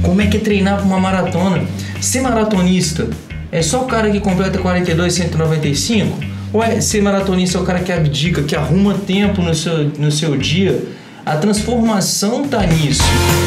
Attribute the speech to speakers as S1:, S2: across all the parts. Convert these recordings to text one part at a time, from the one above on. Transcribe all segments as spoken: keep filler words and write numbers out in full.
S1: como é que é treinar para uma maratona. Ser maratonista é só o cara que completa quarenta e dois, cento e noventa e cinco? Ou é ser maratonista é o cara que abdica, que arruma tempo no seu, no seu dia? A transformação tá nisso.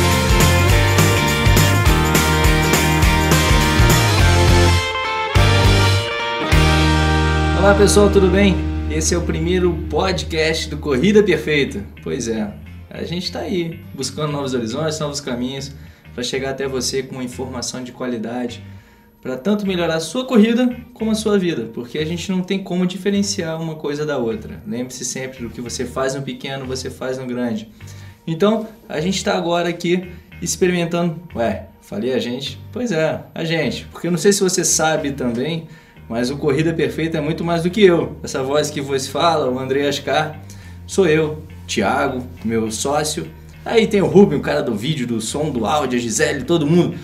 S1: Olá pessoal, tudo bem? Esse é o primeiro podcast do Corrida Perfeita. Pois é, a gente está aí buscando novos horizontes, novos caminhos para chegar até você com uma informação de qualidade para tanto melhorar a sua corrida como a sua vida, porque a gente não tem como diferenciar uma coisa da outra. Lembre-se sempre do que você faz no pequeno, você faz no grande. Então, a gente está agora aqui experimentando... Ué, falei a gente? Pois é, a gente. Porque eu não sei se você sabe também, mas o Corrida Perfeita é muito mais do que eu. Essa voz que vos fala, o André Ascar, sou eu, Thiago, meu sócio. Aí tem o Rubem, o cara do vídeo, do som, do áudio, a Gisele, todo mundo.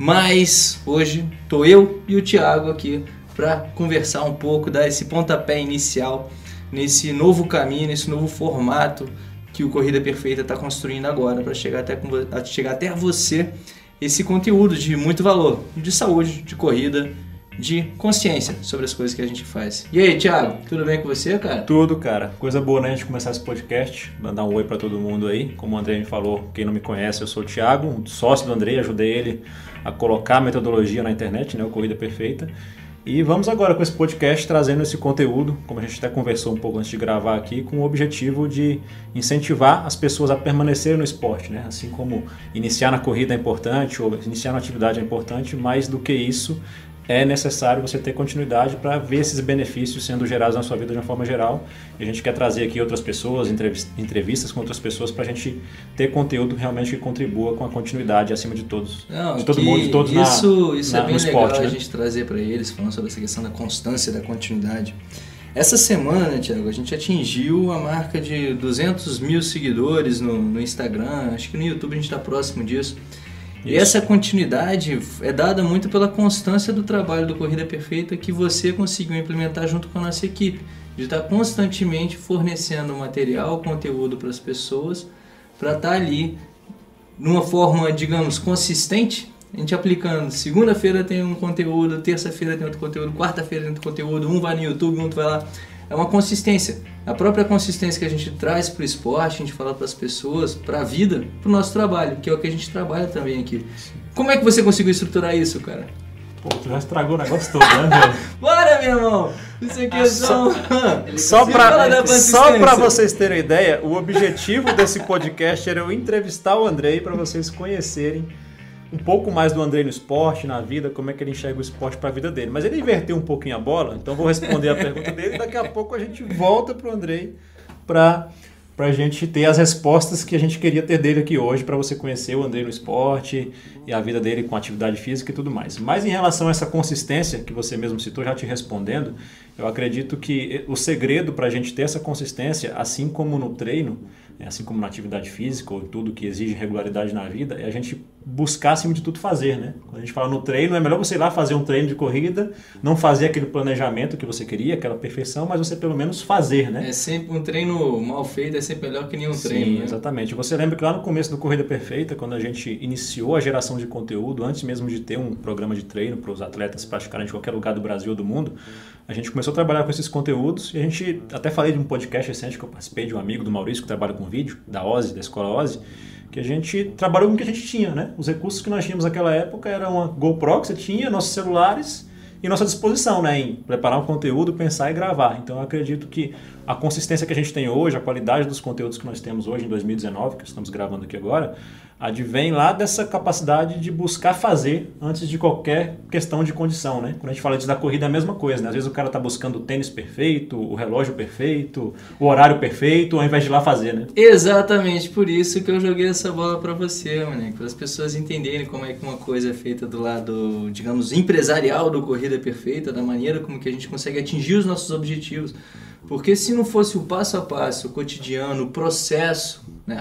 S1: Mas hoje tô eu e o Thiago aqui para conversar um pouco, dar esse pontapé inicial nesse novo caminho, nesse novo formato que o Corrida Perfeita está construindo agora para chegar até, chegar até a você esse conteúdo de muito valor, de saúde, de corrida, de consciência sobre as coisas que a gente faz. E aí, Thiago, tudo bem com você, cara?
S2: Tudo, cara. Coisa boa, né? A gente começar esse podcast, mandar um oi pra todo mundo aí. Como o André me falou, quem não me conhece, eu sou o Thiago, um sócio do André, ajudei ele a colocar a metodologia na internet, né? O Corrida Perfeita. E vamos agora com esse podcast trazendo esse conteúdo, como a gente até conversou um pouco antes de gravar aqui, com o objetivo de incentivar as pessoas a permanecerem no esporte, né? Assim como iniciar na corrida é importante, ou iniciar na atividade é importante, mais do que isso, é necessário você ter continuidade para ver esses benefícios sendo gerados na sua vida de uma forma geral. E a gente quer trazer aqui outras pessoas, entrevistas com outras pessoas para a gente ter conteúdo realmente que contribua com a continuidade acima de todos.
S1: Não,
S2: de todo mundo, de todos
S1: isso,
S2: na,
S1: isso
S2: na,
S1: é bem
S2: no
S1: legal
S2: esporte,
S1: a
S2: né?
S1: gente trazer para eles, falando sobre essa questão da constância, da continuidade. Essa semana, né, Thiago, a gente atingiu a marca de duzentos mil seguidores no, no Instagram, acho que no YouTube a gente está próximo disso. E
S2: Isso.
S1: essa continuidade é dada muito pela constância do trabalho do Corrida Perfeita que você conseguiu implementar junto com a nossa equipe, de estar constantemente fornecendo material, conteúdo para as pessoas, para estar ali numa forma, digamos, consistente, a gente aplicando. Segunda-feira tem um conteúdo, terça-feira tem outro conteúdo, quarta-feira tem outro conteúdo, um vai no YouTube, outro vai lá. É uma consistência. A própria consistência que a gente traz para o esporte, a gente fala para as pessoas, para a vida, para o nosso trabalho, que é o que a gente trabalha também aqui. Como é que você conseguiu estruturar isso, cara?
S2: Pô, tu já estragou o negócio todo, né, velho?
S1: Bora, meu irmão! Isso aqui é só...
S2: Só para só para vocês terem ideia, o objetivo desse podcast era eu entrevistar o Andrei para vocês conhecerem um pouco mais do Andrei no esporte, na vida, como é que ele enxerga o esporte para a vida dele. Mas ele inverteu um pouquinho a bola, então vou responder a pergunta dele e daqui a pouco a gente volta para o Andrei para a gente ter as respostas que a gente queria ter dele aqui hoje, para você conhecer o Andrei no esporte e a vida dele com atividade física e tudo mais. Mas em relação a essa consistência que você mesmo citou, já te respondendo, eu acredito que o segredo para a gente ter essa consistência, assim como no treino, assim como na atividade física ou tudo que exige regularidade na vida, é a gente buscar, acima de tudo, fazer, né? Quando a gente fala no treino, é melhor você ir lá fazer um treino de corrida, não fazer aquele planejamento que você queria, aquela perfeição, mas você pelo menos fazer, né?
S1: É sempre um treino mal feito, é sempre melhor que nenhum
S2: Sim,
S1: treino, né?
S2: Exatamente. Você lembra que lá no começo do Corrida Perfeita, quando a gente iniciou a geração de conteúdo, antes mesmo de ter um programa de treino para os atletas praticarem em qualquer lugar do Brasil ou do mundo, a gente começou a trabalhar com esses conteúdos e a gente, até falei de um podcast recente que eu participei de um amigo do Maurício que trabalha com vídeo, da O Z, da Escola O Z, que a gente trabalhou com o que a gente tinha, né? Os recursos que nós tínhamos naquela época eram uma GoPro que você tinha, nossos celulares e nossa disposição, né? Em preparar um conteúdo, pensar e gravar. Então eu acredito que a consistência que a gente tem hoje, a qualidade dos conteúdos que nós temos hoje em dois mil e dezenove, que estamos gravando aqui agora, advém lá dessa capacidade de buscar fazer antes de qualquer questão de condição, né? Quando a gente fala disso da corrida é a mesma coisa, né? Às vezes o cara tá buscando o tênis perfeito, o relógio perfeito, o horário perfeito, ao invés de ir lá fazer, né?
S1: Exatamente, por isso que eu joguei essa bola para você, mané, para as pessoas entenderem como é que uma coisa é feita do lado, digamos, empresarial do Corrida Perfeita, da maneira como que a gente consegue atingir os nossos objetivos. Porque se não fosse o passo a passo, o cotidiano, o processo, né,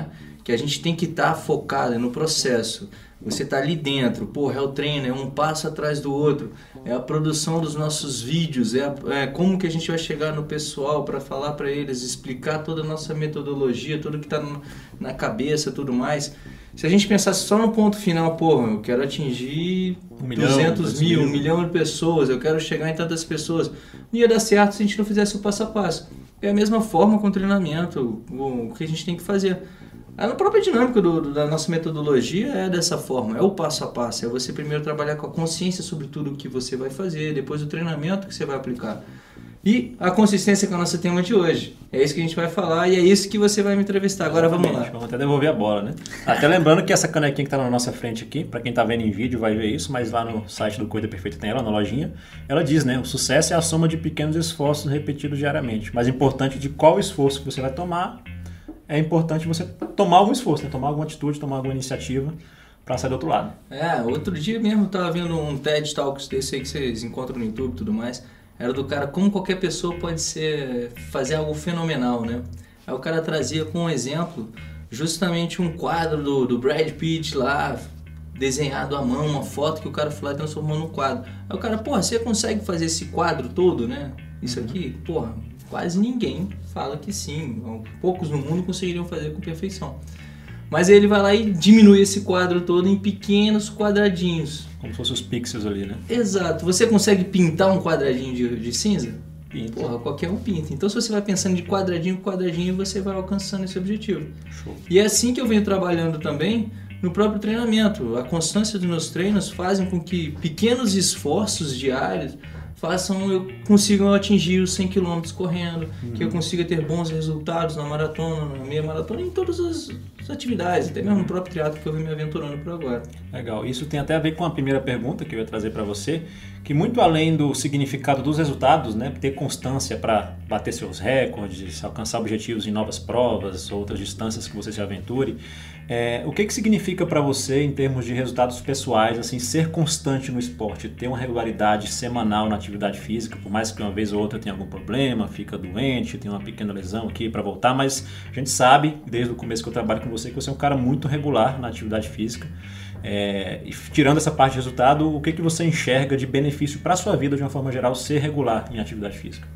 S1: que a gente tem que estar tá focado no processo. Você está ali dentro, porra, é o treino, é um passo atrás do outro, é a produção dos nossos vídeos, é, a, é como que a gente vai chegar no pessoal para falar para eles, explicar toda a nossa metodologia, tudo que está na cabeça, tudo mais. Se a gente pensasse só no ponto final, porra, eu quero atingir um milhão, duzentos mil, um milhão de pessoas, eu quero chegar em tantas pessoas, não ia dar certo se a gente não fizesse o passo a passo. É a mesma forma com o treinamento, o que a gente tem que fazer. A própria dinâmica do, da nossa metodologia é dessa forma, é o passo a passo, é você primeiro trabalhar com a consciência sobre tudo o que você vai fazer, depois o treinamento que você vai aplicar. E a consistência com o nosso tema de hoje. É isso que a gente vai falar e é isso que você vai me entrevistar. Agora
S2: Exatamente.
S1: Vamos lá.
S2: Vamos até devolver a bola, né? Até lembrando que essa canequinha que está na nossa frente aqui, para quem está vendo em vídeo vai ver isso, mas lá no site do Corrida Perfeita tem ela, na lojinha. Ela diz, né? O sucesso é a soma de pequenos esforços repetidos diariamente. Mas importante de qual esforço que você vai tomar, é importante você tomar algum esforço, né? Tomar alguma atitude, tomar alguma iniciativa para sair do outro lado.
S1: É, outro dia mesmo eu estava vendo um TED Talks desse aí que vocês encontram no YouTube e tudo mais. Era do cara como qualquer pessoa pode ser, fazer algo fenomenal, né? Aí o cara trazia com um exemplo justamente um quadro do, do Brad Pitt lá, desenhado à mão, uma foto que o cara foi lá e transformou num quadro. Aí o cara, porra, você consegue fazer esse quadro todo, né? Isso aqui, porra, quase ninguém fala que sim. Poucos no mundo conseguiriam fazer com perfeição. Mas ele vai lá e diminui esse quadro todo em pequenos quadradinhos.
S2: Como se fossem os pixels ali, né?
S1: Exato. Você consegue pintar um quadradinho de, de cinza?
S2: Pinta.
S1: Porra, qualquer um pinta. Então se você vai pensando de quadradinho em quadradinho, você vai alcançando esse objetivo.
S2: Show.
S1: E é assim que eu venho trabalhando também no próprio treinamento. A constância dos meus treinos fazem com que pequenos esforços diários façam eu consiga atingir os cem quilômetros correndo, uhum. que eu consiga ter bons resultados na maratona, na meia maratona, em todas as atividades, até mesmo no próprio triatlo que eu venho me aventurando por agora.
S2: Legal, isso tem até a ver com a primeira pergunta que eu ia trazer para você, que muito além do significado dos resultados, né, ter constância para bater seus recordes, alcançar objetivos em novas provas, outras distâncias que você se aventure, é, o que, que significa para você em termos de resultados pessoais, assim, ser constante no esporte, ter uma regularidade semanal na atividade física, por mais que uma vez ou outra tenha algum problema, fica doente, tem uma pequena lesão aqui para voltar, mas a gente sabe, desde o começo que eu trabalho com você, que você é um cara muito regular na atividade física. É, e tirando essa parte de resultado, o que, que você enxerga de benefício para a sua vida, de uma forma geral, ser regular em atividade física?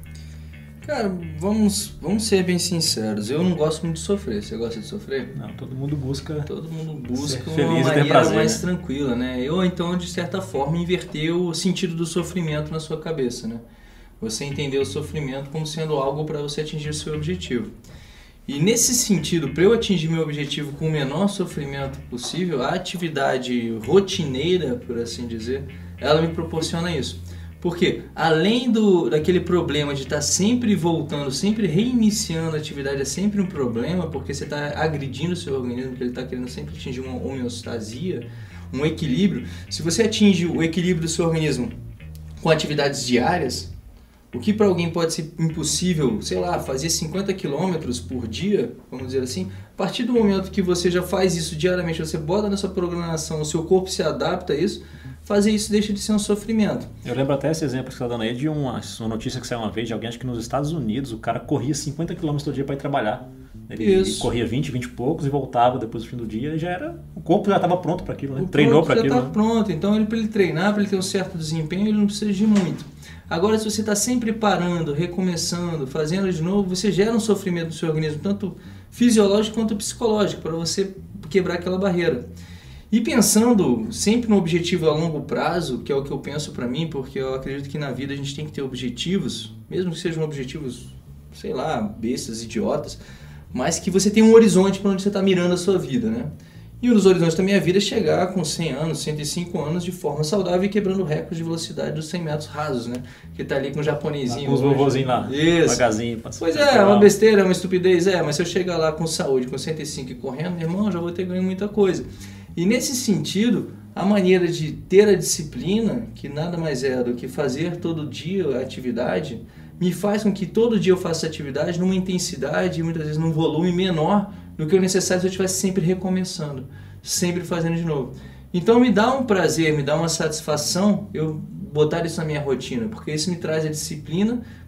S1: Cara, vamos, vamos ser bem sinceros, eu não gosto muito de sofrer. Você gosta de sofrer?
S2: Não, todo mundo busca
S1: Todo mundo busca uma
S2: feliz
S1: maneira
S2: prazer,
S1: mais
S2: né?
S1: tranquila, né? Ou então, de certa forma, inverter o sentido do sofrimento na sua cabeça, né? Você entender o sofrimento como sendo algo para você atingir o seu objetivo. E nesse sentido, para eu atingir meu objetivo com o menor sofrimento possível, a atividade rotineira, por assim dizer, ela me proporciona isso. Porque além do, daquele problema de estar sempre voltando, sempre reiniciando a atividade, é sempre um problema, porque você está agredindo o seu organismo, porque ele está querendo sempre atingir uma homeostasia, um equilíbrio. Se você atinge o equilíbrio do seu organismo com atividades diárias, o que para alguém pode ser impossível, sei lá, fazer cinquenta quilômetros por dia, vamos dizer assim, a partir do momento que você já faz isso diariamente, você bota na sua programação, o seu corpo se adapta a isso, fazer isso deixa de ser um sofrimento.
S2: Eu lembro até esse exemplo que você está dando aí de uma, uma notícia que saiu uma vez de alguém, acho que nos Estados Unidos, o cara corria cinquenta quilômetros todo dia para ir trabalhar. Ele
S1: Isso.
S2: corria vinte, vinte e poucos e voltava depois do fim do dia e já era, o corpo já estava pronto para aquilo, né?
S1: O
S2: Treinou para
S1: já
S2: aquilo.
S1: está
S2: Né?
S1: pronto, então ele, para ele treinar, para ele ter um certo desempenho, ele não precisa de muito. Agora, se você está sempre parando, recomeçando, fazendo de novo, você gera um sofrimento no seu organismo, tanto fisiológico quanto psicológico, para você quebrar aquela barreira. E pensando sempre no objetivo a longo prazo, que é o que eu penso para mim, porque eu acredito que na vida a gente tem que ter objetivos, mesmo que sejam objetivos, sei lá, bestas, idiotas, mas que você tem um horizonte para onde você está mirando a sua vida, né? E um dos horizontes da minha vida é chegar com cem anos, cento e cinco anos de forma saudável e quebrando o recorde de velocidade dos cem metros rasos, né? Que tá ali com o japonesinho.
S2: Com os vovozinhos lá.
S1: Isso.
S2: Devagarzinho.
S1: Pois é, é uma besteira, é uma estupidez, é, mas se eu chegar lá com saúde, com cento e cinco e correndo, meu irmão, já vou ter ganho muita coisa. E nesse sentido, a maneira de ter a disciplina, que nada mais é do que fazer todo dia a atividade, me faz com que todo dia eu faça atividade numa intensidade e muitas vezes num volume menor do que o necessário se eu estivesse sempre recomeçando, sempre fazendo de novo. Então me dá um prazer, me dá uma satisfação eu botar isso na minha rotina, porque isso me traz a disciplina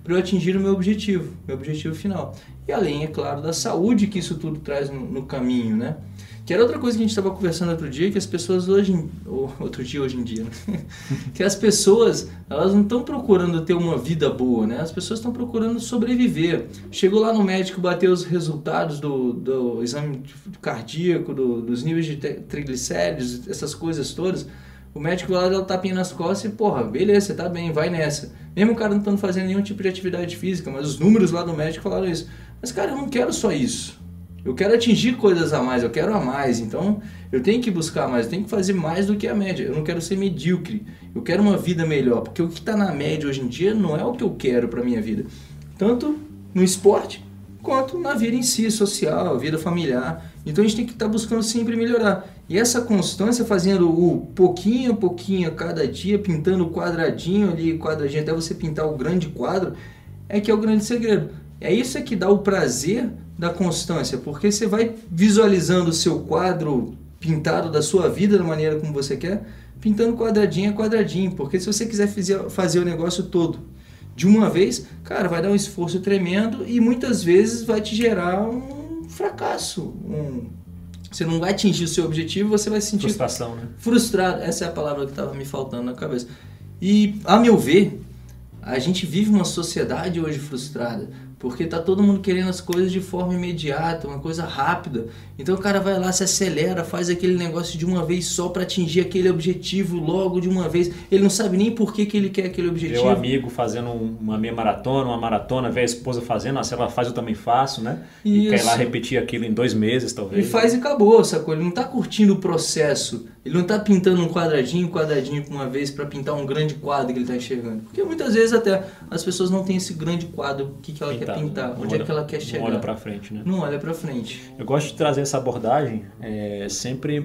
S1: para eu atingir o meu objetivo, meu objetivo final. E além, é claro, da saúde que isso tudo traz no, no caminho, né? Que era outra coisa que a gente estava conversando outro dia, que as pessoas hoje, ou outro dia, hoje em dia, né? Que as pessoas, elas não estão procurando ter uma vida boa, né? As pessoas estão procurando sobreviver. Chegou lá no médico, bateu os resultados do, do exame cardíaco, do, dos níveis de triglicéridos, essas coisas todas. O médico vai lá, dá um tapinha nas costas e, porra, beleza, você tá bem, vai nessa. Mesmo o cara não estando fazendo nenhum tipo de atividade física, mas os números lá do médico falaram isso. Mas, cara, eu não quero só isso. Eu quero atingir coisas a mais, eu quero a mais, então eu tenho que buscar mais, eu tenho que fazer mais do que a média. Eu não quero ser medíocre, eu quero uma vida melhor, porque o que está na média hoje em dia não é o que eu quero para a minha vida. Tanto no esporte, quanto na vida em si, social, vida familiar. Então a gente tem que estar tá buscando sempre melhorar. E essa constância, fazendo o pouquinho a pouquinho, cada dia, pintando o quadradinho ali, quadradinho, até você pintar o grande quadro, é que é o grande segredo. É isso é que dá o prazer da constância, porque você vai visualizando o seu quadro pintado da sua vida da maneira como você quer, pintando quadradinho a quadradinho, porque se você quiser fazer o negócio todo de uma vez, cara, vai dar um esforço tremendo e muitas vezes vai te gerar um fracasso, um... você não vai atingir o seu objetivo, você vai se sentir
S2: frustração, né?
S1: Frustrado, essa é a palavra que estava me faltando na cabeça. E, a meu ver, a gente vive uma sociedade hoje frustrada, porque tá todo mundo querendo as coisas de forma imediata, uma coisa rápida. Então o cara vai lá, se acelera, faz aquele negócio de uma vez só para atingir aquele objetivo logo de uma vez. Ele não sabe nem por que, que ele quer aquele objetivo.
S2: Meu amigo fazendo uma meia maratona, uma maratona, vê a esposa fazendo, se ela faz eu também faço, né?
S1: Isso.
S2: E quer ir lá repetir aquilo em dois meses, talvez.
S1: E faz e acabou, sacou? Ele não tá curtindo o processo. Ele não tá pintando um quadradinho, quadradinho por uma vez para pintar um grande quadro que ele tá enxergando. Porque muitas vezes até as pessoas não têm esse grande quadro, o que, que ela Pintado, quer pintar, onde olha, é que ela quer chegar.
S2: Não olha pra frente, né?
S1: Não olha pra frente.
S2: Eu gosto de trazer essa abordagem é, sempre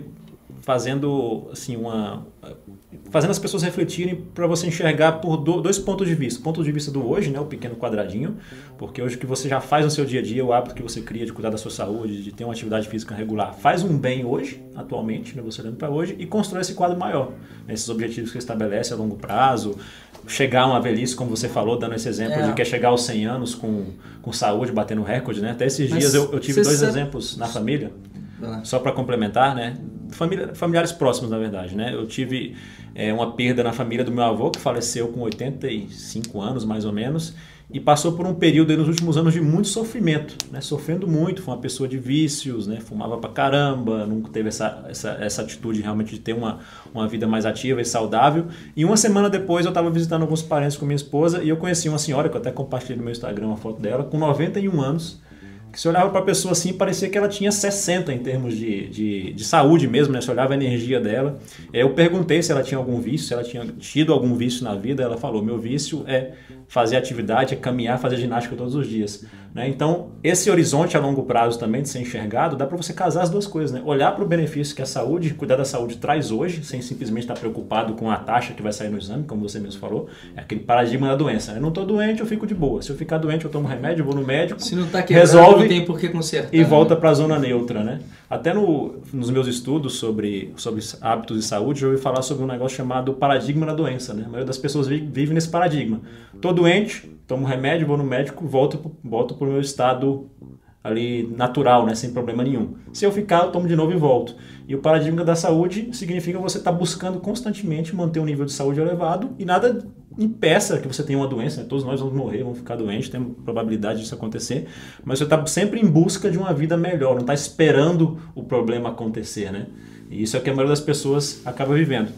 S2: fazendo assim uma fazendo as pessoas refletirem para você enxergar por do, dois pontos de vista. O ponto de vista do hoje, né, o pequeno quadradinho, porque hoje o que você já faz no seu dia a dia, o hábito que você cria de cuidar da sua saúde, de ter uma atividade física regular, faz um bem hoje, atualmente, né, você olhando para hoje, e constrói esse quadro maior. Esses objetivos que você estabelece a longo prazo, chegar a uma velhice, como você falou, dando esse exemplo é. de que é chegar aos cem anos com, com saúde, batendo recorde, né? Até esses Mas dias eu, eu tive dois sabe... exemplos na família, só para complementar, né? Família, familiares próximos, na verdade, né? Eu tive é, uma perda na família do meu avô, que faleceu com oitenta e cinco anos, mais ou menos, e passou por um período aí nos últimos anos de muito sofrimento, né? Sofrendo muito, foi uma pessoa de vícios, né? Fumava pra caramba, nunca teve essa, essa, essa atitude realmente de ter uma, uma vida mais ativa e saudável. E uma semana depois eu estava visitando alguns parentes com minha esposa e eu conheci uma senhora, que eu até compartilhei no meu Instagram uma foto dela, com noventa e um anos, que se olhava para a pessoa assim, parecia que ela tinha sessenta em termos de, de, de saúde mesmo, né? Você olhava a energia dela. Eu perguntei se ela tinha algum vício, se ela tinha tido algum vício na vida. Ela falou, meu vício é fazer atividade, é caminhar, fazer ginástica todos os dias. Né? Então, esse horizonte a longo prazo também de ser enxergado, dá para você casar as duas coisas. Né? Olhar para o benefício que a saúde, cuidar da saúde traz hoje, sem simplesmente estar preocupado com a taxa que vai sair no exame, como você mesmo falou. É aquele paradigma da doença. Né? Eu não estou doente, eu fico de boa. Se eu ficar doente, eu tomo remédio, vou no médico,
S1: se não tá quebrado,
S2: resolve,
S1: não tem por que consertar.
S2: E volta para a zona neutra. Né? Até no, nos meus estudos sobre, sobre hábitos de saúde, eu ouvi falar sobre um negócio chamado paradigma da doença. Né? A maioria das pessoas vive nesse paradigma. Estou doente, tomo remédio, vou no médico, volto, volto para o meu estado ali natural, né? Sem problema nenhum. Se eu ficar, eu tomo de novo e volto. E o paradigma da saúde significa você estar tá buscando constantemente manter um nível de saúde elevado e nada impeça que você tenha uma doença. Né? Todos nós vamos morrer, vamos ficar doentes, tem probabilidade disso acontecer, mas você está sempre em busca de uma vida melhor, não está esperando o problema acontecer, né? E isso é o que a maioria das pessoas acaba vivendo.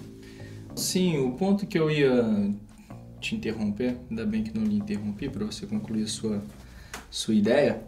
S1: Sim, o ponto que eu ia te interromper, ainda bem que não lhe interrompi para você concluir a sua, sua ideia,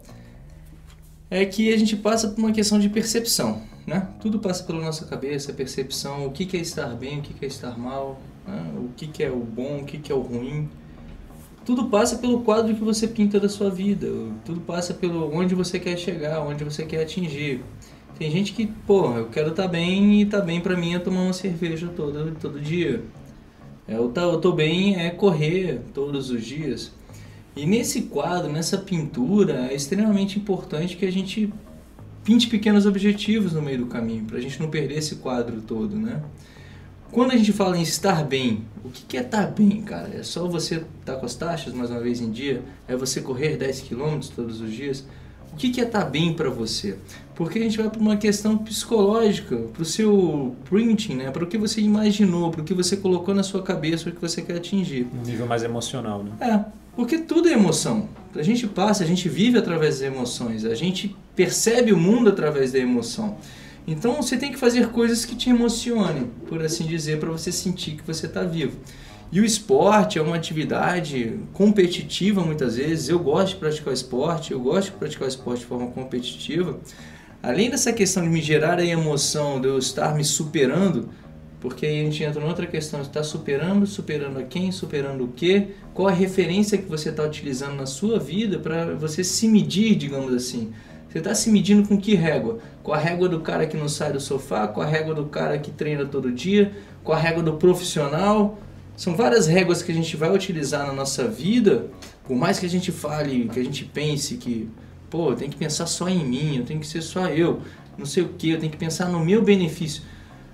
S1: é que a gente passa por uma questão de percepção, né? Tudo passa pela nossa cabeça, a percepção, o que é estar bem, o que é estar mal, né? O que é o bom, o que é o ruim. Tudo passa pelo quadro que você pinta da sua vida, tudo passa pelo onde você quer chegar, onde você quer atingir. Tem gente que, pô, eu quero estar bem e estar bem para mim é tomar uma cerveja todo, todo dia. Eu tô, eu tô bem é correr todos os dias. E nesse quadro, nessa pintura, é extremamente importante que a gente pinte pequenos objetivos no meio do caminho, para a gente não perder esse quadro todo, né? Quando a gente fala em estar bem, o que é estar bem, cara? É só você estar com as taxas mais uma vez em dia? É você correr dez quilômetros todos os dias? O que é estar bem para você? Porque a gente vai para uma questão psicológica, para o seu printing, né? Para o que você imaginou, para o que você colocou na sua cabeça, para o que você quer atingir.
S2: Um nível mais emocional, né?
S1: É, porque tudo é emoção. A gente passa, a gente vive através das emoções, a gente percebe o mundo através da emoção. Então você tem que fazer coisas que te emocionem, por assim dizer, para você sentir que você está vivo. E o esporte é uma atividade competitiva muitas vezes. Eu gosto de praticar esporte, eu gosto de praticar esporte de forma competitiva. Além dessa questão de me gerar a emoção, de eu estar me superando, porque aí a gente entra em outra questão, está superando, superando a quem, superando o quê? Qual a referência que você está utilizando na sua vida para você se medir, digamos assim. Você está se medindo com que régua? Com a régua do cara que não sai do sofá, com a régua do cara que treina todo dia, com a régua do profissional. São várias réguas que a gente vai utilizar na nossa vida, por mais que a gente fale, que a gente pense que, pô, eu tenho que pensar só em mim, eu tenho que ser só eu, não sei o que, eu tenho que pensar no meu benefício.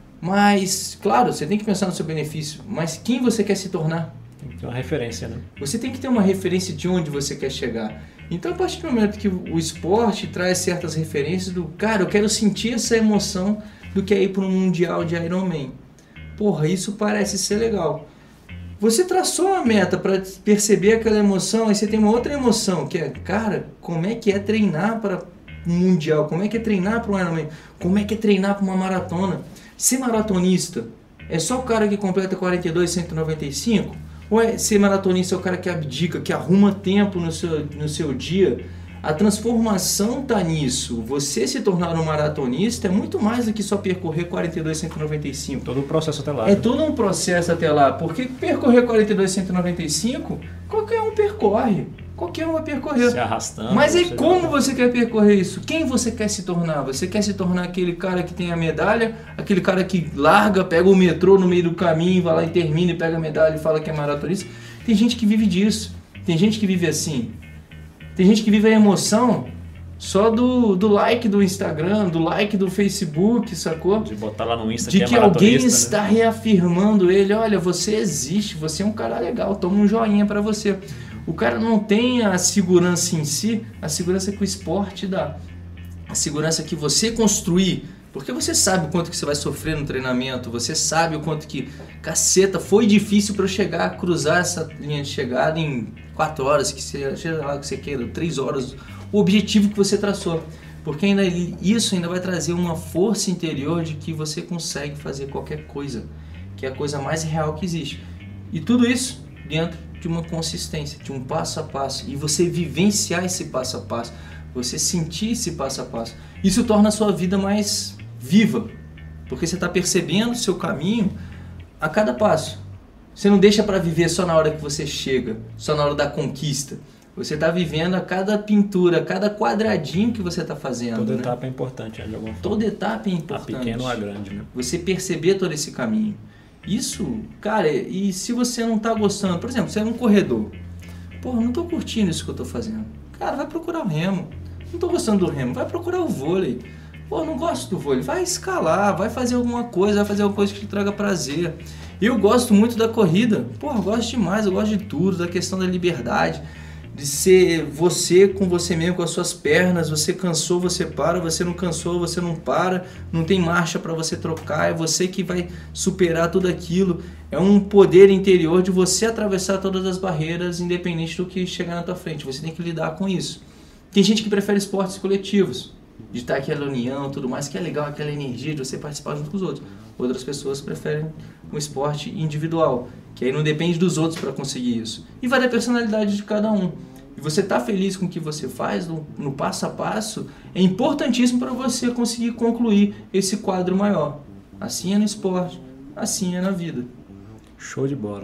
S1: Mas, claro, você tem que pensar no seu benefício, mas quem você quer se tornar?
S2: Tem que ter uma referência, né?
S1: Você tem que ter uma referência de onde você quer chegar. Então, a partir do momento que o esporte traz certas referências do, cara, eu quero sentir essa emoção do que é ir para um mundial de Ironman. Porra, isso parece ser legal. Você traçou uma meta para perceber aquela emoção, aí você tem uma outra emoção, que é, cara, como é que é treinar para um mundial? Como é que é treinar para um Ironman? Como é que é treinar para uma maratona? Ser maratonista é só o cara que completa quarenta e dois, cento e noventa e cinco? Ou é ser maratonista é o cara que abdica, que arruma tempo no seu, no seu dia? A transformação está nisso. Você se tornar um maratonista é muito mais do que só percorrer quarenta e dois, cento e noventa e cinco.
S2: Todo o processo até lá.
S1: É todo um processo até lá. Porque percorrer quarenta e dois, cento e noventa e cinco, qualquer um percorre. Qualquer um vai percorrer.
S2: Se arrastando.
S1: Mas aí como você quer percorrer isso? Quem você quer se tornar? Você quer se tornar aquele cara que tem a medalha? Aquele cara que larga, pega o metrô no meio do caminho, vai lá e termina e pega a medalha e fala que é maratonista? Tem gente que vive disso. Tem gente que vive assim. Tem gente que vive a emoção só do, do like do Instagram, do like do Facebook, sacou?
S2: De botar lá no Insta
S1: de
S2: que,
S1: que
S2: é
S1: alguém
S2: né?
S1: está reafirmando ele. Olha, você existe, você é um cara legal, toma um joinha pra você. O cara não tem a segurança em si, a segurança que o esporte dá. A segurança que você construir. Porque você sabe o quanto que você vai sofrer no treinamento, você sabe o quanto que, caceta, foi difícil para eu chegar a cruzar essa linha de chegada em quatro horas, que seja lá que você queira, três horas, o objetivo que você traçou. Porque ainda isso ainda vai trazer uma força interior de que você consegue fazer qualquer coisa, que é a coisa mais real que existe. E tudo isso dentro de uma consistência, de um passo a passo, e você vivenciar esse passo a passo, você sentir esse passo a passo. Isso torna a sua vida mais viva, porque você está percebendo o seu caminho a cada passo. Você não deixa para viver só na hora que você chega, só na hora da conquista. Você está vivendo a cada pintura, a cada quadradinho que você está fazendo.
S2: Toda
S1: né?
S2: etapa é importante, né, de alguma forma.
S1: Toda etapa é importante.
S2: A pequena ou a grande, né?
S1: Você perceber todo esse caminho. Isso, cara, e se você não está gostando, por exemplo, você é um corredor. Porra, não estou curtindo isso que eu estou fazendo. Cara, vai procurar o remo. Não estou gostando do remo, vai procurar o vôlei. Pô, não gosto do vôlei, vai escalar, vai fazer alguma coisa, vai fazer alguma coisa que te traga prazer. Eu gosto muito da corrida, pô, eu gosto demais, eu gosto de tudo, da questão da liberdade, de ser você com você mesmo, com as suas pernas, você cansou, você para, você não cansou, você não para, não tem marcha para você trocar, é você que vai superar tudo aquilo, é um poder interior de você atravessar todas as barreiras, independente do que chegar na tua frente, você tem que lidar com isso. Tem gente que prefere esportes coletivos, de estar aquela união, tudo mais, que é legal, aquela energia de você participar junto com os outros. Outras pessoas preferem um esporte individual, que aí não depende dos outros para conseguir isso. E vai da personalidade de cada um. E você estar feliz com o que você faz, no, no passo a passo, é importantíssimo para você conseguir concluir esse quadro maior. Assim é no esporte, assim é na vida.
S2: Show de bola.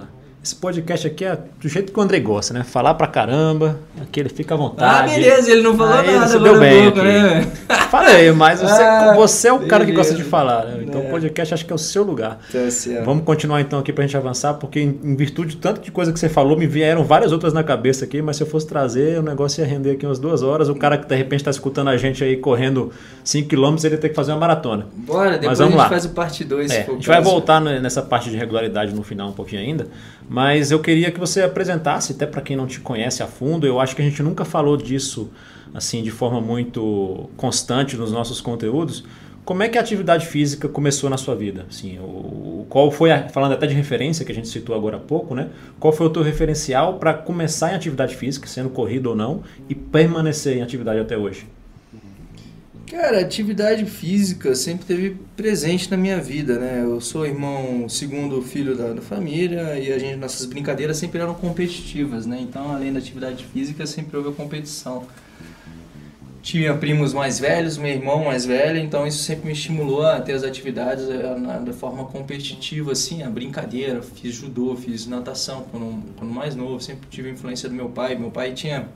S2: Esse podcast aqui é do jeito que o Andrei gosta, né? Falar pra caramba, aqui ele fica à vontade.
S1: Ah, beleza, ele não falou
S2: Aí
S1: nada.
S2: Você deu bem
S1: pouco, né?
S2: Falei, mas você,
S1: ah,
S2: você é o cara
S1: beleza.
S2: que gosta de falar, né? Então
S1: é.
S2: o podcast acho que é o seu lugar.
S1: Tá certo.
S2: Vamos continuar então aqui pra gente avançar, porque em, em virtude de tanto de coisa que você falou, me vieram várias outras na cabeça aqui, mas se eu fosse trazer, o negócio ia render aqui umas duas horas. O cara que de repente tá escutando a gente aí correndo cinco quilômetros, ele ia ter que fazer uma maratona.
S1: Bora, depois
S2: mas
S1: a
S2: vamos
S1: gente
S2: lá.
S1: faz o parte dois.
S2: É, a gente vai voltar nessa parte de regularidade no final um pouquinho ainda, mas eu queria que você apresentasse, até para quem não te conhece a fundo, eu acho que a gente nunca falou disso assim de forma muito constante nos nossos conteúdos. Como é que a atividade física começou na sua vida? Assim, o, qual foi, a, falando até de referência, que a gente citou agora há pouco, né? Qual foi o teu referencial para começar em atividade física, sendo corrida ou não, e permanecer em atividade até hoje?
S1: Cara, atividade física sempre esteve presente na minha vida, né? Eu sou irmão segundo filho da, da família e a gente, nossas brincadeiras sempre eram competitivas, né? Então, além da atividade física, sempre houve a competição. Tinha primos mais velhos, meu irmão mais velho, então isso sempre me estimulou a ter as atividades da forma competitiva, assim, a brincadeira. Fiz judô, fiz natação quando, quando mais novo, sempre tive a influência do meu pai. Meu pai tinha...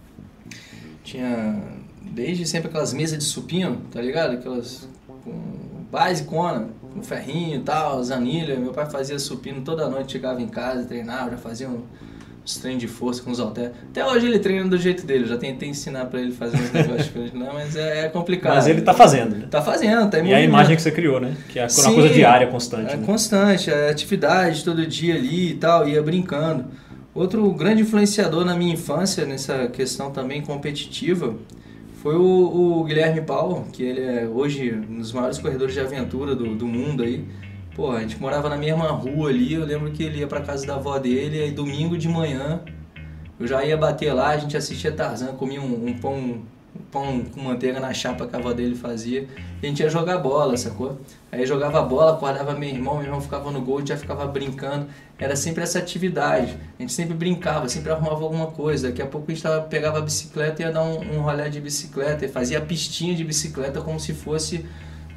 S1: tinha desde sempre aquelas mesas de supino, tá ligado? Aquelas com basicona, com ferrinho e tal, zanilha. Meu pai fazia supino toda noite, chegava em casa, treinava, já fazia um, uns treinos de força com os halteres. Até hoje ele treina do jeito dele, eu já tentei ensinar pra ele fazer uns negócios diferentes, não, mas é, é complicado.
S2: Mas ele tá fazendo, né?
S1: Tá fazendo, tá em
S2: E a imagem que você criou, né? Que é uma Sim, coisa diária, constante.
S1: É
S2: né?
S1: constante, é atividade todo dia ali e tal, ia brincando. Outro grande influenciador na minha infância, nessa questão também competitiva, foi o, o Guilherme Paulo, que ele é hoje um dos maiores corredores de aventura do, do mundo aí. Pô, a gente morava na mesma rua ali, eu lembro que ele ia pra casa da avó dele, aí domingo de manhã eu já ia bater lá, a gente assistia Tarzan, comia um, um pão, um pão com manteiga na chapa que a avó dele fazia, e a gente ia jogar bola, sacou? Aí jogava bola, acordava meu irmão, meu irmão ficava no gol, já ficava brincando, era sempre essa atividade, a gente sempre brincava, sempre arrumava alguma coisa, daqui a pouco a gente tava, pegava a bicicleta e ia dar um, um rolê de bicicleta, e fazia a pistinha de bicicleta como se fosse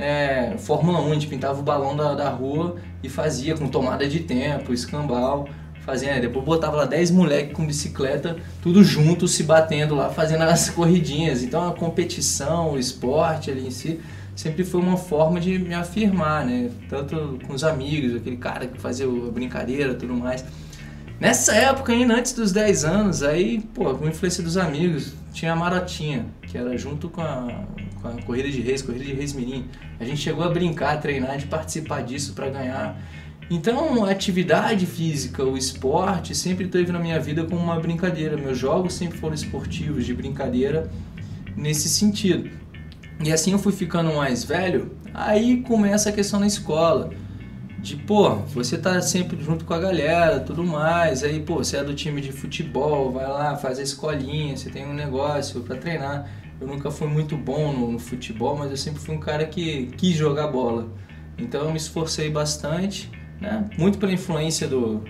S1: é, Fórmula um, a gente pintava o balão da, da rua e fazia com tomada de tempo, escambau, fazia, depois botava lá dez moleques com bicicleta, tudo junto, se batendo lá, fazendo as corridinhas, então a competição, o esporte ali em si, sempre foi uma forma de me afirmar, né? Tanto com os amigos, aquele cara que fazia a brincadeira e tudo mais. Nessa época ainda, antes dos dez anos, aí, pô, com influência dos amigos, tinha a Marotinha, que era junto com a, com a Corrida de Reis, Corrida de Reis Mirim. A gente chegou a brincar, a treinar, de participar disso para ganhar. Então, a atividade física, o esporte, sempre esteve na minha vida como uma brincadeira. Meus jogos sempre foram esportivos, de brincadeira, nesse sentido. E assim eu fui ficando mais velho, aí começa a questão na escola. De, pô, você tá sempre junto com a galera, tudo mais, aí, pô, você é do time de futebol, vai lá, faz a escolinha, você tem um negócio pra treinar. Eu nunca fui muito bom no, no futebol, mas eu sempre fui um cara que quis jogar bola. Então eu me esforcei bastante, né? Muito pela influência do,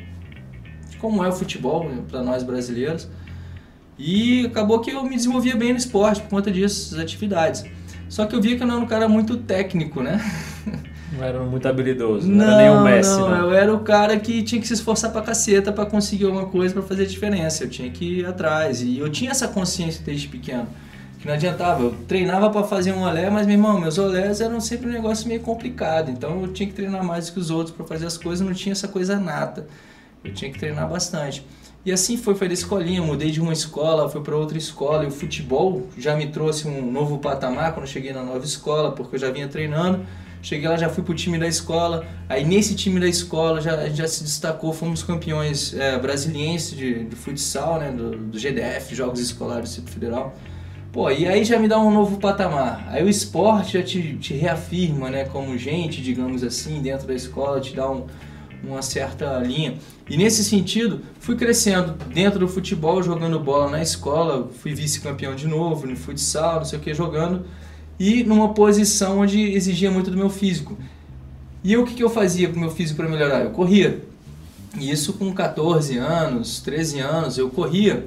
S1: de como é o futebol, né, para nós brasileiros. E acabou que eu me desenvolvia bem no esporte por conta dessas atividades. Só que eu via que eu não era um cara muito técnico, né?
S2: Não era muito habilidoso, não,
S1: não
S2: era nem o Messi,
S1: não,
S2: não.
S1: Eu era o cara que tinha que se esforçar pra caceta pra conseguir alguma coisa pra fazer diferença. Eu tinha que ir atrás. E eu tinha essa consciência desde pequeno. Que não adiantava. Eu treinava pra fazer um olé, mas, meu irmão, meus olés eram sempre um negócio meio complicado. Então eu tinha que treinar mais do que os outros pra fazer as coisas. Não tinha essa coisa nata. Eu tinha que treinar bastante. E assim foi, foi da escolinha, mudei de uma escola, fui para outra escola, e o futebol já me trouxe um novo patamar quando eu cheguei na nova escola, porque eu já vinha treinando, cheguei lá, já fui pro time da escola, aí nesse time da escola já, já se destacou, fomos campeões é, brasilienses de, de futsal, né, do, do G D F, Jogos Escolares do Distrito Federal. Pô, e aí já me dá um novo patamar, aí o esporte já te, te reafirma, né, como gente, digamos assim, dentro da escola, te dá um uma certa linha. E nesse sentido, fui crescendo dentro do futebol, jogando bola na escola, fui vice-campeão de novo, no futsal, não sei o que, jogando, e numa posição onde exigia muito do meu físico. E eu, o que, que eu fazia com o meu físico para melhorar? Eu corria. E isso com catorze anos, treze anos, eu corria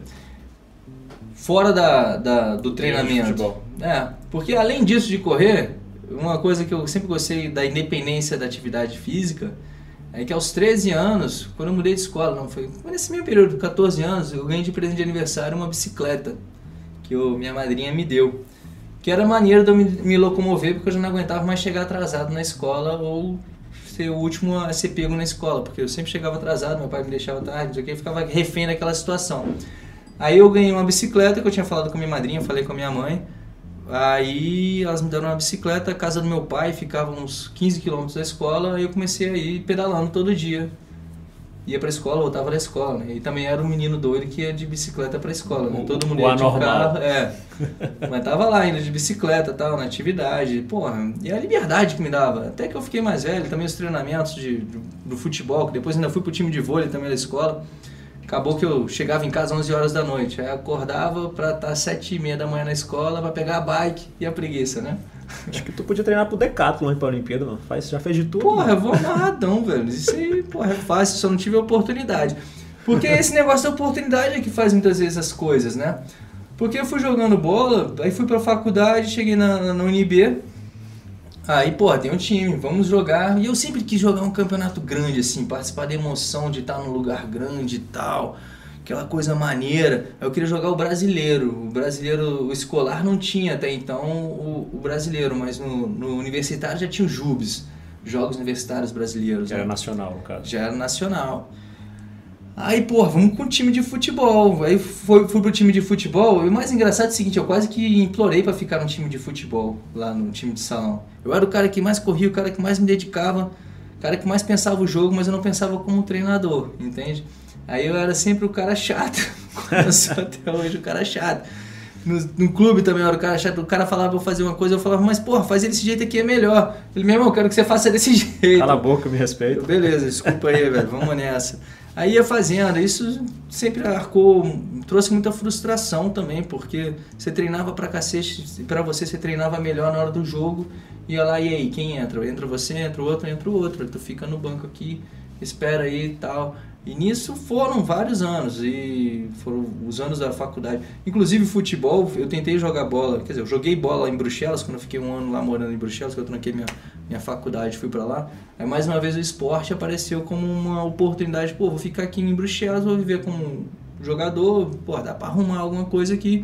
S1: fora da, da, do treinamento. É, porque além disso de correr, uma coisa que eu sempre gostei da independência da atividade física, Aí que aos treze anos, quando eu mudei de escola, não, foi nesse mesmo período, catorze anos, eu ganhei de presente de aniversário uma bicicleta que eu, minha madrinha me deu. Que era maneiro de eu me, me locomover, porque eu já não aguentava mais chegar atrasado na escola ou ser o último a ser pego na escola, porque eu sempre chegava atrasado, meu pai me deixava tarde, não sei o que, eu ficava refém daquela situação. Aí eu ganhei uma bicicleta que eu tinha falado com a minha madrinha, falei com a minha mãe. Aí elas me deram uma bicicleta, a casa do meu pai ficava uns quinze quilômetros da escola, e eu comecei a ir pedalando todo dia. Ia pra escola, voltava da escola, né? E também era um menino doido que ia de bicicleta pra escola, né? Todo mundo ia de carro, é. Mas tava lá indo de bicicleta, tal, na atividade, porra. E a liberdade que me dava. Até que eu fiquei mais velho, também os treinamentos de, de, do futebol, que depois ainda fui pro time de vôlei também da escola. Acabou que eu chegava em casa às onze horas da noite, aí acordava pra estar às sete e meia da manhã na escola pra pegar a bike e a preguiça, né?
S2: Acho que tu podia treinar pro Decathlon pra Olimpíada, mano. Faz, já fez de tudo.
S1: Porra,
S2: mano.
S1: eu vou amarradão, velho. Isso aí, porra, é fácil, só não tive oportunidade. Porque esse negócio da oportunidade é que faz muitas vezes as coisas, né? Porque eu fui jogando bola, aí fui pra faculdade, cheguei na, na U N B, aí, porra, tem um time, vamos jogar. E eu sempre quis jogar um campeonato grande, assim, participar da emoção de estar num lugar grande e tal. Aquela coisa maneira. Eu queria jogar o brasileiro. O brasileiro, o escolar não tinha até então o, o brasileiro, mas no, no universitário já tinha o JUBs, Jogos Universitários Brasileiros.
S2: Já né? Era nacional, no caso.
S1: Já era nacional. Aí, pô, vamos com o time de futebol. Aí fui, fui pro time de futebol. E o mais engraçado é o seguinte, eu quase que implorei pra ficar no time de futebol, lá no time de salão. Eu era o cara que mais corria, o cara que mais me dedicava, o cara que mais pensava o jogo, mas eu não pensava como treinador, entende? Aí eu era sempre o cara chato, como eu sou até hoje o cara chato. No, no clube também eu era o cara chato, o cara falava pra eu fazer uma coisa, eu falava, mas porra, fazer desse jeito aqui é melhor. Ele, meu irmão, eu quero que você faça desse jeito.
S2: Cala a boca, me respeita.
S1: Beleza, desculpa aí, velho, vamos nessa. Aí ia fazendo, isso sempre arcou, trouxe muita frustração também, porque você treinava pra cacete, pra você, você treinava melhor na hora do jogo, ia lá, e aí, quem entra? Entra você, entra o outro, entra o outro, tu fica no banco aqui, espera aí e tal. E nisso foram vários anos, e foram os anos da faculdade. Inclusive futebol, eu tentei jogar bola, quer dizer, eu joguei bola em Bruxelas, quando eu fiquei um ano lá morando em Bruxelas, que eu tranquei minha, minha faculdade, fui pra lá. Aí mais uma vez o esporte apareceu como uma oportunidade, pô, vou ficar aqui em Bruxelas, vou viver como jogador, pô, dá pra arrumar alguma coisa aqui.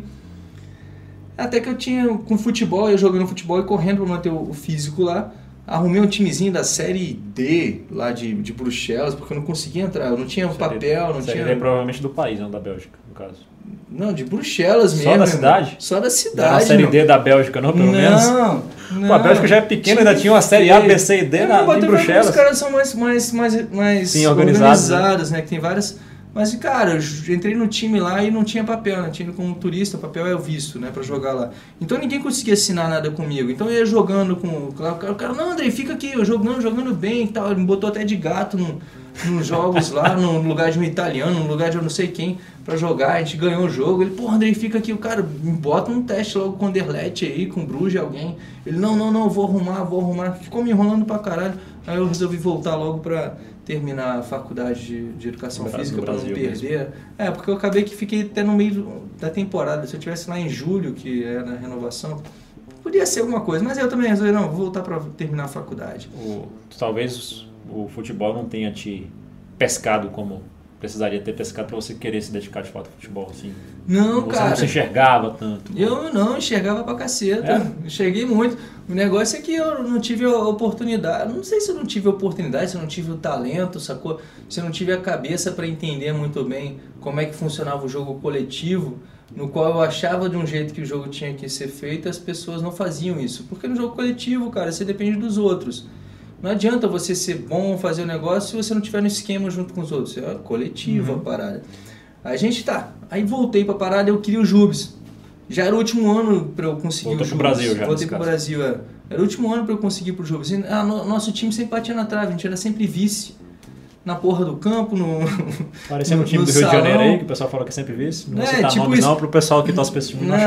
S1: Até que eu tinha, com futebol, eu jogando futebol e correndo pra manter o físico lá. Arrumei um timezinho da série D lá de, de Bruxelas, porque eu não conseguia entrar, eu não tinha
S2: série,
S1: papel, não
S2: série
S1: tinha...
S2: D provavelmente do país, não da Bélgica, no caso.
S1: Não, de Bruxelas mesmo.
S2: Só da cidade?
S1: Só da cidade. Não
S2: a série
S1: não.
S2: D da Bélgica não, pelo
S1: não,
S2: menos?
S1: Não,
S2: Pô, a Bélgica já é pequena, ainda tinha uma série A, B, C e D na, em Bruxelas.
S1: Os caras são mais, mais, mais, mais
S2: Sim, organizados,
S1: organizados, né? Que tem várias... Mas, cara, eu entrei no time lá e não tinha papel, né? Tinha como turista, papel é o visto, né? Pra jogar lá. Então ninguém conseguia assinar nada comigo. Então eu ia jogando com... O cara, não, Andrei, fica aqui, eu jogando, jogando bem e tal. Ele me botou até de gato no, nos jogos lá, no lugar de um italiano, no lugar de eu não sei quem, pra jogar. A gente ganhou o jogo. Ele, pô, Andrei, fica aqui. O cara, me bota um teste logo com o Anderlecht aí, com o Bruges, alguém. Ele, não, não, não, vou arrumar, vou arrumar. Ficou me enrolando pra caralho. Aí eu resolvi voltar logo pra terminar a faculdade de, de educação
S2: no
S1: física para não perder.
S2: Mesmo.
S1: É, porque eu acabei que fiquei até no meio da temporada. Se eu tivesse lá em julho, que era a renovação, podia ser alguma coisa. Mas eu também resolvi, não, vou voltar para terminar a faculdade.
S2: O, talvez o futebol não tenha te pescado como precisaria ter pescado para você querer se dedicar de fato ao futebol, assim.
S1: Não,
S2: você
S1: cara.
S2: Você não se enxergava tanto.
S1: Eu não, enxergava pra caceta.
S2: É?
S1: Enxerguei muito. O negócio é que eu não tive a oportunidade. Não sei se eu não tive a oportunidade, se eu não tive o talento, sacou? Se eu não tive a cabeça para entender muito bem como é que funcionava o jogo coletivo, no qual eu achava de um jeito que o jogo tinha que ser feito, as pessoas não faziam isso. Porque no jogo coletivo, cara, você depende dos outros. Não adianta você ser bom, fazer o negócio, se você não tiver no esquema junto com os outros. É coletivo uhum. a parada. A gente tá. Aí voltei pra parada, eu queria o Jubes. Já era o último ano pra eu conseguir
S2: Voltou
S1: o Jubes.
S2: Pro Brasil já,
S1: Voltei pro caso. Brasil, é. Era o último ano pra eu conseguir pro Jubes. Ah, no, nosso time sempre batia na trave, a gente era sempre vice. Na porra do campo, no
S2: Parecendo um time do Rio salão. de Janeiro aí, que o pessoal fala que é sempre vice. Não vou é, citar tipo nomes isso. não, pro pessoal que torce pra esse time não, não achar ruim.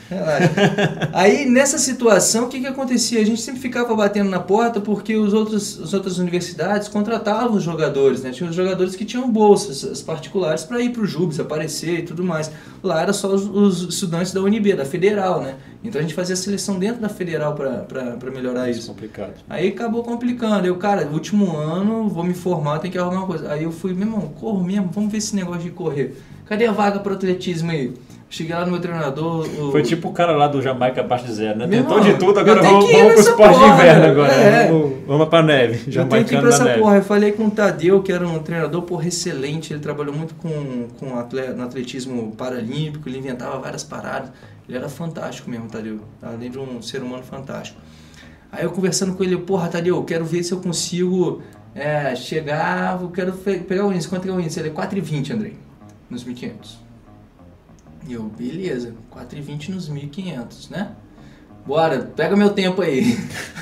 S1: Relaxa. Aí, nessa situação, o que que acontecia? A gente sempre ficava batendo na porta porque os outros, as outras universidades contratavam os jogadores, né? Tinha os jogadores que tinham bolsas as particulares para ir para o Jubes, aparecer e tudo mais. Lá era só os, os estudantes da U N B, da Federal, né? Então a gente fazia a seleção dentro da Federal para melhorar isso.
S2: Complicado.
S1: Aí acabou complicando. Eu, cara, último ano, vou me formar, tem que arrumar uma coisa. Aí eu fui, meu irmão, corro mesmo, vamos ver esse negócio de correr. Cadê a vaga para atletismo aí? Cheguei lá no meu treinador... O...
S2: Foi tipo o cara lá do Jamaica abaixo de zero, né?
S1: Meu
S2: Tentou
S1: irmão,
S2: de tudo, agora vamos,
S1: vamos
S2: pro esporte
S1: porra,
S2: de inverno agora.
S1: É.
S2: Vamos, vamos pra neve.
S1: Eu tenho que ir pra essa
S2: neve.
S1: porra. Eu falei com o Tadeu, que era um treinador, porra, excelente. Ele trabalhou muito com, com atleta, no atletismo paralímpico, ele inventava várias paradas. Ele era fantástico mesmo, Tadeu. Além de um ser humano fantástico. Aí eu conversando com ele, porra, Tadeu, eu quero ver se eu consigo é, chegar... Eu quero pegar o índice. Quanto é o índice? Ele é quatro e vinte, Andrei, nos mil e quinhentos. E eu, beleza, quatro e vinte nos mil e quinhentos, né? Bora, pega meu tempo aí.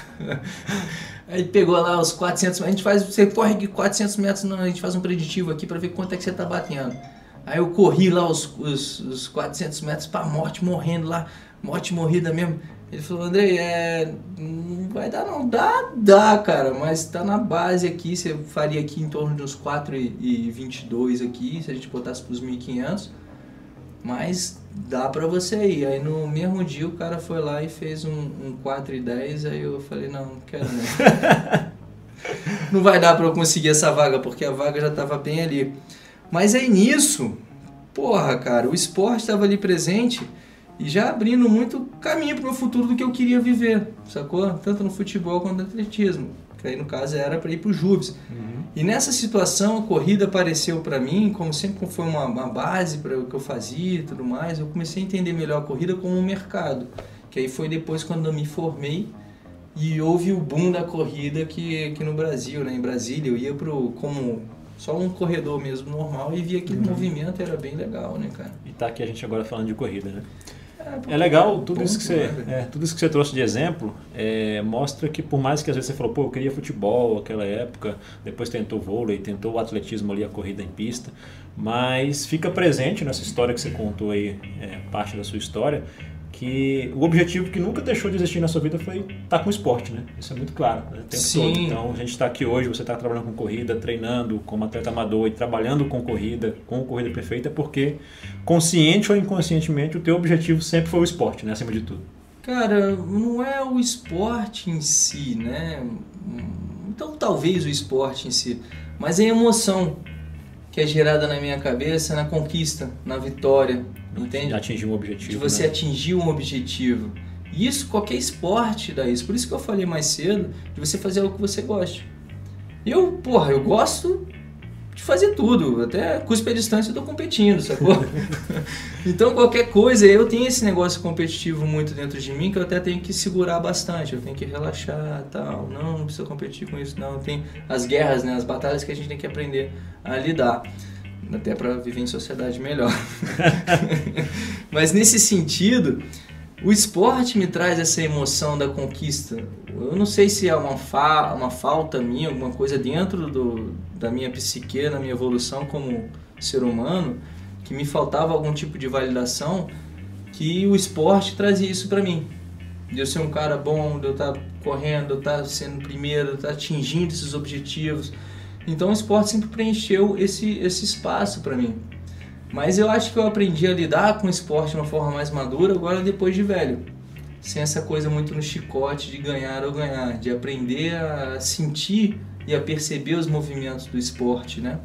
S1: Aí pegou lá os quatrocentos, a gente faz, você corre quatrocentos metros, a gente faz um preditivo aqui para ver quanto é que você tá batendo. Aí eu corri lá os, os, os quatrocentos metros pra morte, morrendo lá, morte morrida mesmo. Ele falou, Andrei, é, não vai dar não, dá, dá cara, mas tá na base aqui, você faria aqui em torno de uns quatro e vinte e dois aqui, se a gente botasse pros mil e quinhentos. Mas dá pra você ir. Aí no mesmo dia o cara foi lá e fez um, um quatro e dez, aí eu falei, não, não quero não. Não vai dar pra eu conseguir essa vaga, porque a vaga já tava bem ali. Mas aí nisso, porra, cara, o esporte estava ali presente e já abrindo muito caminho pro meu futuro do que eu queria viver, sacou? Tanto no futebol quanto no atletismo. Que aí no caso era pra ir pro Jubes. Uhum. E nessa situação, a corrida apareceu para mim, como sempre foi uma, uma base para o que eu fazia e tudo mais, eu comecei a entender melhor a corrida como um mercado. Que aí foi depois quando eu me formei e houve o boom da corrida aqui, aqui no Brasil, né? Em Brasília. Eu ia pro, como só um corredor mesmo normal e via aquele uhum. movimento, era bem legal, né, cara?
S2: E tá aqui a gente agora falando de corrida, né? É, é legal, tudo, ponto, isso que você, né, é, tudo isso que você trouxe de exemplo é, mostra que por mais que às vezes você falou, pô, eu queria futebol naquela época, depois tentou vôlei, tentou o atletismo ali, a corrida em pista, mas fica presente nessa história que você contou aí, é, parte da sua história, que o objetivo que nunca deixou de existir na sua vida foi estar com o esporte, né? Isso é muito claro, né? O tempo
S1: Sim.
S2: todo. Então, a gente está aqui hoje, você está trabalhando com corrida, treinando como atleta amador e trabalhando com corrida, com corrida perfeita, porque consciente ou inconscientemente o teu objetivo sempre foi o esporte, né? Acima de tudo.
S1: Cara, não é o esporte em si, né? Então, talvez o esporte em si, mas é a emoção que é gerada na minha cabeça, na conquista, na vitória, entende?
S2: De atingir um objetivo.
S1: De você
S2: né?
S1: atingir um objetivo. E isso, qualquer esporte dá isso. Por isso que eu falei mais cedo, de você fazer algo que você goste. Eu, porra, eu gosto de fazer tudo. Até cuspe a distância eu tô competindo, sacou? Então, qualquer coisa, eu tenho esse negócio competitivo muito dentro de mim que eu até tenho que segurar bastante. Eu tenho que relaxar e tal. Não, não precisa competir com isso, não. Tem as guerras, né? As batalhas que a gente tem que aprender a lidar. Até para viver em sociedade melhor. Mas nesse sentido, o esporte me traz essa emoção da conquista. Eu não sei se é uma, fa- uma falta minha, alguma coisa dentro do, da minha psique, na minha evolução como ser humano, que me faltava algum tipo de validação, que o esporte trazia isso para mim. De eu ser um cara bom, de eu estar correndo, de eu estar sendo primeiro, de eu estar atingindo esses objetivos. Então o esporte sempre preencheu esse, esse espaço para mim. Mas eu acho que eu aprendi a lidar com o esporte de uma forma mais madura agora depois de velho. Sem essa coisa muito no chicote de ganhar ou ganhar, de aprender a sentir e a perceber os movimentos do esporte, né?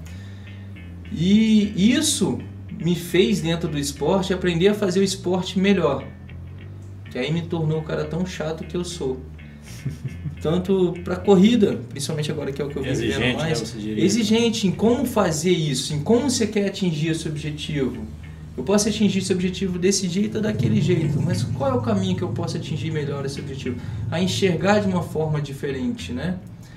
S1: E isso me fez dentro do esporte aprender a fazer o esporte melhor. Que aí me tornou o cara tão chato que eu sou. Tanto para corrida, principalmente agora que é o que eu vivo vendo mais, né, exigente em como fazer isso, em como você quer atingir esse objetivo. Eu posso atingir esse objetivo desse jeito ou daquele jeito, mas qual é o caminho que eu posso atingir melhor esse objetivo? A enxergar de uma forma diferente, né?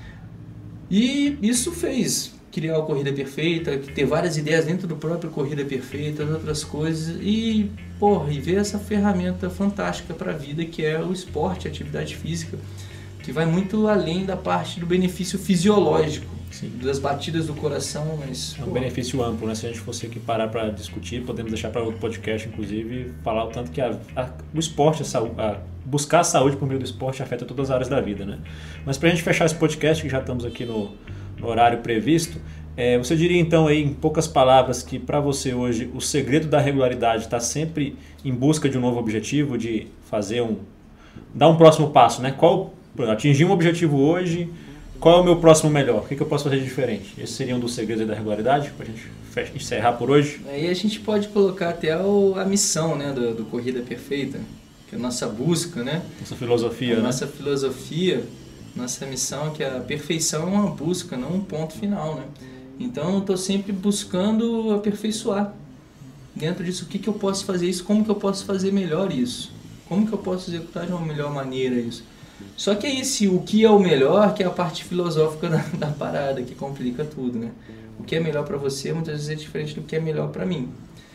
S1: E isso fez criar a Corrida Perfeita, ter várias ideias dentro do próprio Corrida Perfeita, outras coisas, e, porra, e ver essa ferramenta fantástica para a vida que é o esporte, a atividade física, que vai muito além da parte do benefício fisiológico. Sim. Das batidas do coração, mas...
S2: É um pô, benefício amplo, né? Se a gente fosse aqui parar para discutir, podemos deixar para outro podcast, inclusive, falar o tanto que a, a, o esporte, a saúde, a, buscar a saúde por meio do esporte afeta todas as áreas da vida, né? Mas para a gente fechar esse podcast, que já estamos aqui no, no horário previsto, é, você diria então aí, em poucas palavras, que para você hoje o segredo da regularidade está sempre em busca de um novo objetivo, de fazer um... dar um próximo passo, né? Qual, atingir um objetivo hoje... Qual é o meu próximo melhor? O que eu posso fazer de diferente? Esse seria um dos segredos da regularidade, para a gente encerrar por hoje.
S1: Aí a gente pode colocar até o, a missão, né, do, do Corrida Perfeita, que é a nossa busca, né?
S2: Nossa filosofia,
S1: a
S2: né?
S1: Nossa filosofia, nossa missão, que a perfeição é uma busca, não um ponto final, né? Então eu estou sempre buscando aperfeiçoar. Dentro disso, o que, que eu posso fazer isso? Como que eu posso fazer melhor isso? Como que eu posso executar de uma melhor maneira isso? Só que é esse, o que é o melhor, que é a parte filosófica da, da parada, que complica tudo, né? O que é melhor para você, muitas vezes é diferente do que é melhor para mim.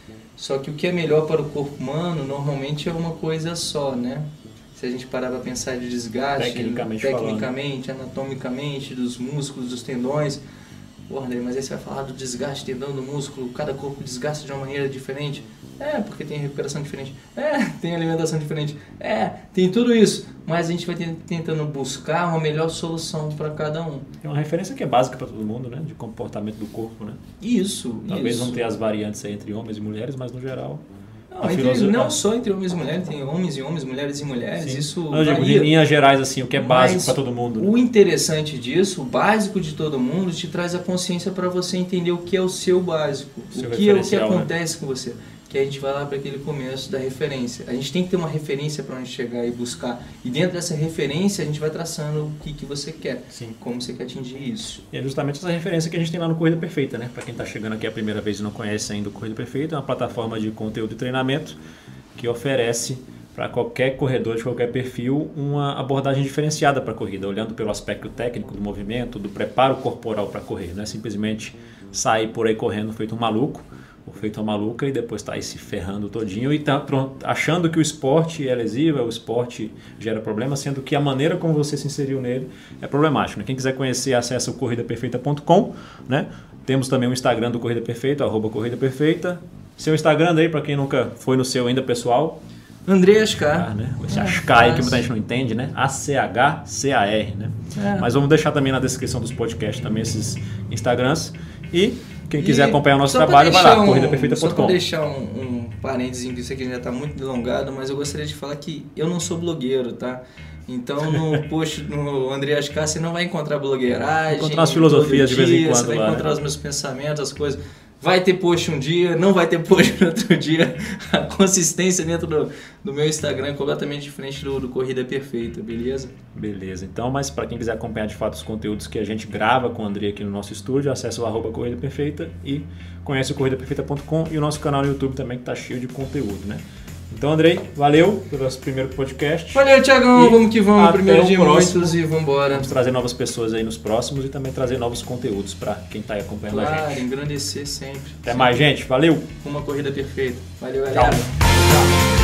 S1: Só que o que é melhor para o corpo humano, normalmente é uma coisa só, né? Se a gente parar para pensar de desgaste,
S2: tecnicamente,
S1: tecnicamente anatomicamente, dos músculos, dos tendões... Pô, André, mas aí você vai falar do desgaste, tendão do músculo, cada corpo desgasta de uma maneira diferente. É, porque tem recuperação diferente. É, tem alimentação diferente. É, tem tudo isso. Mas a gente vai tentando buscar uma melhor solução para cada um.
S2: É uma referência que é básica para todo mundo, né? De comportamento do corpo, né?
S1: Isso,
S2: Talvez
S1: isso.
S2: não tenha as variantes aí entre homens e mulheres, mas no geral...
S1: Não, entre, filosofia... não só entre homens e mulheres, tem homens e homens, mulheres e mulheres, Sim. isso
S2: Eu digo, em linhas gerais, assim, o que é básico para todo mundo. Né?
S1: O interessante disso, o básico de todo mundo, te traz a consciência para você entender o que é o seu básico, seu o que é o que acontece, né, com você. Que a gente vai lá para aquele começo da referência. A gente tem que ter uma referência para onde chegar e buscar. E dentro dessa referência a gente vai traçando o que, que você quer,
S2: Sim.
S1: como você quer atingir isso.
S2: E é justamente essa referência que a gente tem lá no Corrida Perfeita, né? Para quem está chegando aqui a primeira vez e não conhece ainda o Corrida Perfeita, é uma plataforma de conteúdo e treinamento que oferece para qualquer corredor de qualquer perfil uma abordagem diferenciada para a corrida, olhando pelo aspecto técnico do movimento, do preparo corporal para correr. Não é simplesmente sair por aí correndo feito um maluco, ou feito uma maluca e depois tá aí se ferrando todinho e tá pronto, achando que o esporte é lesivo, o esporte gera problema, sendo que a maneira como você se inseriu nele é problemático. Né? Quem quiser conhecer, acessa o corrida perfeita ponto com, né? Temos também o Instagram do Corrida Perfeita, arroba Corrida Perfeita. Seu Instagram aí, para quem nunca foi no seu ainda, pessoal.
S1: André Ascar.
S2: Ah, né? Esse é, Ascar aí que muita gente não entende, né? A C H C A R, né? É. Mas vamos deixar também na descrição dos podcasts também esses Instagrams. E quem quiser e acompanhar o nosso trabalho, vai lá, um, corrida perfeita ponto com.
S1: Só para deixar um, um parênteses, que isso aqui já está muito delongado, mas eu gostaria de falar que eu não sou blogueiro, tá? Então no post no André Ascar você não vai encontrar blogueiragem.
S2: Encontrar as filosofias
S1: dia,
S2: de vez em quando.
S1: Você vai
S2: lá,
S1: encontrar
S2: né?
S1: os meus pensamentos, as coisas. Vai ter post um dia, não vai ter post no outro dia. A consistência dentro do, do meu Instagram é completamente diferente do, do Corrida Perfeita, beleza?
S2: Beleza. Então, mas para quem quiser acompanhar de fato os conteúdos que a gente grava com o André aqui no nosso estúdio, acessa o arroba Corrida Perfeita e conhece o corrida perfeita ponto com e o nosso canal no YouTube também que está cheio de conteúdo, né? Então, Andrei, valeu pelo nosso primeiro podcast.
S1: Valeu, Thiagão. Vamos que vamos. Primeiro de muitos e vamos embora.
S2: Vamos trazer novas pessoas aí nos próximos e também trazer novos conteúdos para quem está aí acompanhando
S1: claro,
S2: a gente.
S1: Claro, engrandecer sempre.
S2: Até
S1: sempre.
S2: mais, gente. Valeu.
S1: Uma corrida perfeita. Valeu, galera.
S2: Tchau. Tchau.